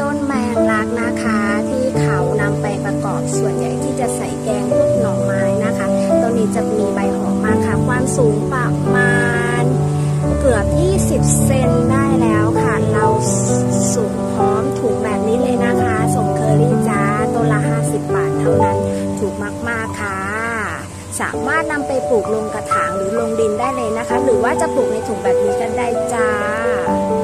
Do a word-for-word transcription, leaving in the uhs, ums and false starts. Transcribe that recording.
ต้นแมงลักนะคะที่เขานำไปประกอบส่วนใหญ่ที่จะใส่แกงพวกหน่อไม้นะคะตัวนี้จะมีใบหอมมากค่ะความสูงประมาณเกือบยี่สิบเซนได้แล้วค่ะเราสูงพร้อมถูกแบบนี้เลยนะคะส่งเคอรี่จ้าต้นละห้าสิบบาทเท่านั้นถูกมากๆค่ะสามารถนำไปปลูกลงกระถางหรือลงดินได้เลยนะคะหรือว่าจะปลูกในถุงแบบนี้กันได้จ้า